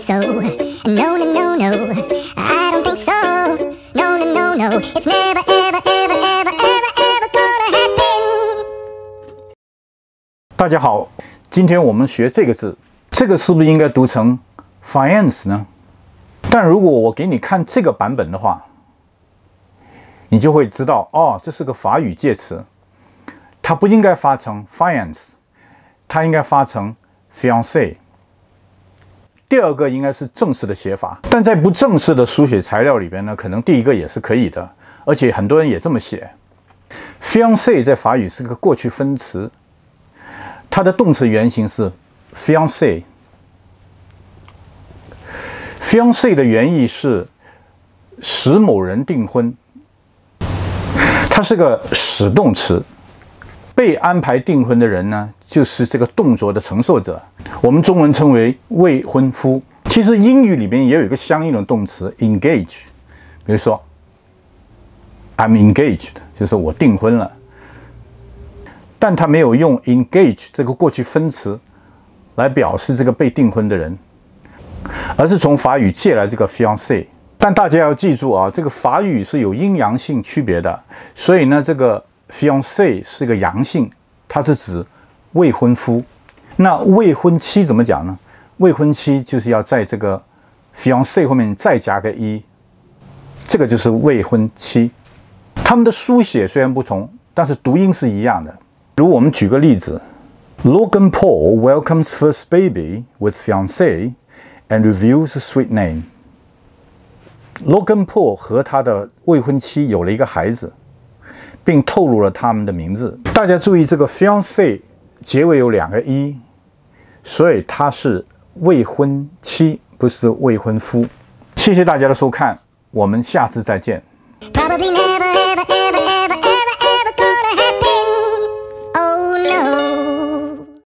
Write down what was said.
so. No, no, no, no, I don't think so. No, no, no, no, it's never, ever, ever, ever, ever, ever gonna happen. 大家好，今天我们学这个字，这个是不是应该读成 finance 呢？但如果我给你看这个版本的话，你就会知道，哦，这是个法语介词，它不应该发成 finance， 它应该发成 fiancé。第二个应该是正式的写法，但在不正式的书写材料里边呢，可能第一个也是可以的，而且很多人也这么写。fiancé 在法语是个过去分词，它的动词原形是 fiancé。fiancé 的原意是使某人订婚，它是个使动词。被安排订婚的人呢，就是这个动作的承受者，我们中文称为未婚夫。其实英语里面也有一个相应的动词 engage， 比如说 I'm engaged， 就是我订婚了，但他没有用 engage 这个过去分词来表示这个被订婚的人，而是从法语借来这个 fiancé。但大家要记住啊，这个法语是有阴阳性区别的，所以呢，这个fiancé 是个阳性，它是指未婚夫。那未婚妻怎么讲呢？未婚妻就是要在这个 fiancé 后面再加个 e， 这个就是未婚妻。他们的书写虽然不同，但是读音是一样的。如我们举个例子 ，Logan Paul welcomes first baby with fiancé and reveals the sweet name。Logan Paul 和他的未婚妻有了一个孩子，并透露了他们的名字。大家注意，这个 fiancé 结尾有两个 e， 所以它是未婚妻，不是未婚夫。谢谢大家的收看，我们下次再见。 Probably never, ever,